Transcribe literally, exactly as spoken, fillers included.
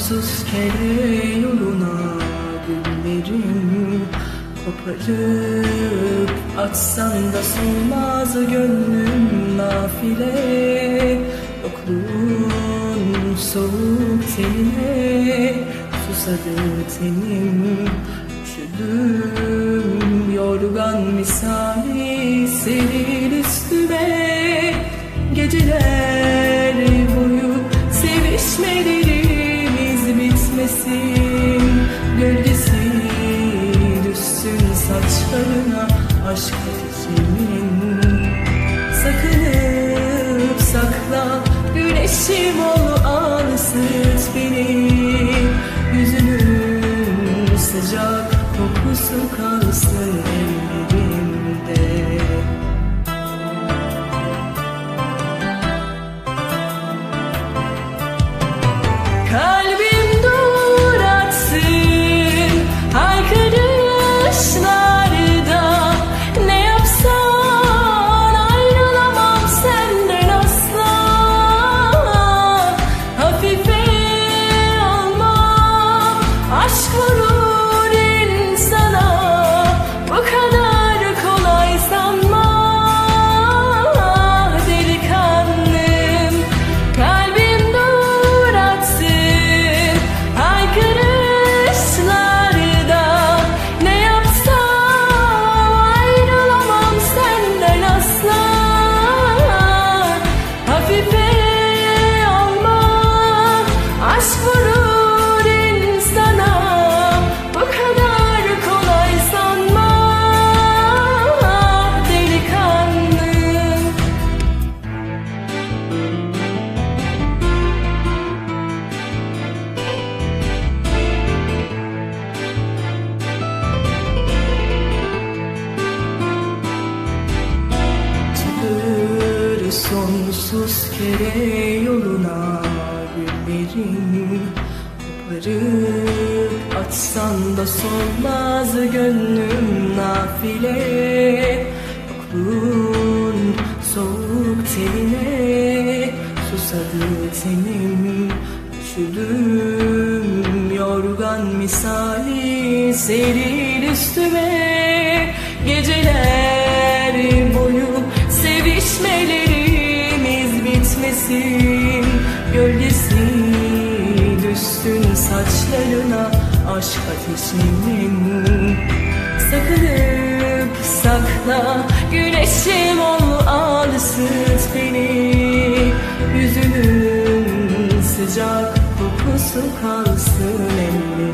sonsuz kere yoluna güllerim koparıp atsan da solmaz gönlüm nafile. Yokluğun soğuk tenine susadı tenim, üşüdüm yorgan misali seril üstüme. Geceler boyu sevişmelerimiz bitmesin, gölgesi düşsün saçlarına aşk ateşimin. Sakınıp sakla güneşim ol, al ısıt beni, yüzünün sıcak kokusu kalsın ellerimde. Kalbim dur atsın haykırışlarda, ne yapsan ayrılamam senden asla. Hafife alma, aşk vurur insana, bu kadar kolay sanma. Delikanlım, kalbim dur atsın haykırışlarda, ne yapsam ayrılamam senden asla. Hafife alma, aşk vurur insana, bu kadar kolay sanma. Delikanlım. Tır sonsuz kere yoluna güllerim koparıp atsan da solmaz gönlüm nafile. Yokluğun soğuk tenine susadı tenim, üşüdüm yorgan misali seril üstüme. Geceler boyu sevişmelerimiz bitmesin, gölgesi düşsün saçlarına aşk ateşimin. Sakınıp sakla güneşim ol, al ısıt beni, yüzünün sıcak kokusu kalsın ellerimde.